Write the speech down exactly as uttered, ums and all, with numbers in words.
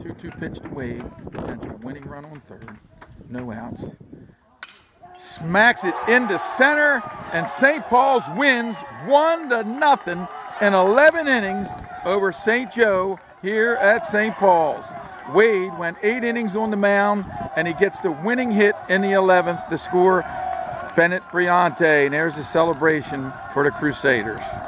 two two pitch to Wade. Potential winning run on third. No outs. Smacks it into center, and Saint Paul's wins one to nothing in eleven innings over Saint Joe here at Saint Paul's. Wade went eight innings on the mound, and he gets the winning hit in the eleventh to score Bennett Briante. And there's a celebration for the Crusaders.